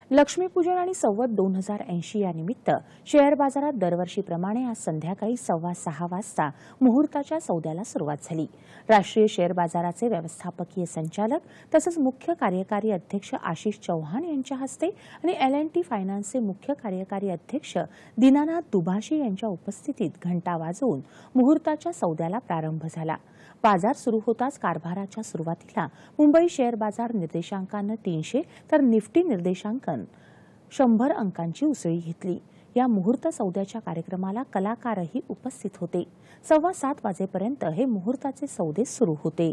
लक्ष्मीपूजन आणि संवत 2080 या निमित्त शेअर बाजारात दरवर्षीप्रमाणे आज संध्याकाळी 5:15 वाजता मुहूर्ताच्या सौद्याला सुरुवात झाली। राष्ट्रीय शेअर बाजाराचे व्यवस्थापकीय संचालक तसंच मुख्य कार्यकारी अध्यक्ष आशिष चौहान यांच्या हस्ते आणि L&T फायनान्सचे मुख्य कार्यकारी अध्यक्ष दीनानाथ दुभाषी यांच्या उपस्थितीत घंटा वाजवून मुहूर्ताच्या सौद्याला प्रारंभ झाला। बाजार सुरू होताच कारभाराच्या सुरुवातीला मुंबई शेअर बाजार निर्देशांकानं 300 तर निफ्टी निर्देशांकन 100 अंकांची उसळी घेतली। या मुहूर्त सौद्याच्या कार्यक्रमाला कलाकारही उपस्थित होते। 7:15 वाजेपर्यंत हे मुहूर्ताचे सौदे सुरू होते।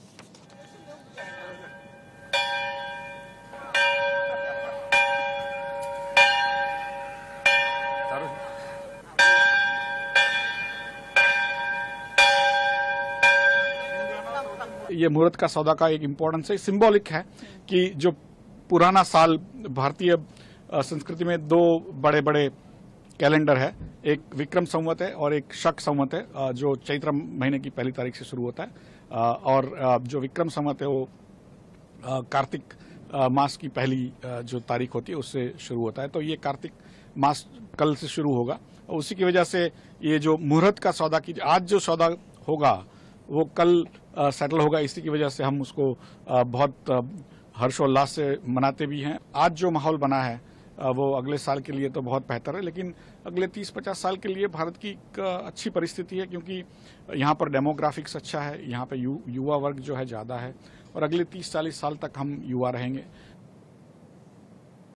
ये मुहूर्त का सौदा का एक इम्पोर्टेंस है, सिंबॉलिक है कि जो पुराना साल भारतीय संस्कृति में दो बड़े बड़े कैलेंडर है, एक विक्रम संवत है और एक शक संवत है जो चैत्र महीने की पहली तारीख से शुरू होता है और जो विक्रम संवत है वो कार्तिक मास की पहली जो तारीख होती है उससे शुरू होता है। तो ये कार्तिक मास कल से शुरू होगा और उसी की वजह से ये जो मुहूर्त का सौदा की आज जो सौदा होगा वो कल सेटल होगा। इसी की वजह से हम उसको बहुत हर्षोल्लास से मनाते भी हैं। आज जो माहौल बना है वो अगले साल के लिए तो बहुत बेहतर है, लेकिन अगले 30-50 साल के लिए भारत की एक अच्छी परिस्थिति है क्योंकि यहाँ पर डेमोग्राफिक्स अच्छा है, यहाँ पे युवा वर्ग जो है ज़्यादा है और अगले 30-40 साल तक हम युवा रहेंगे।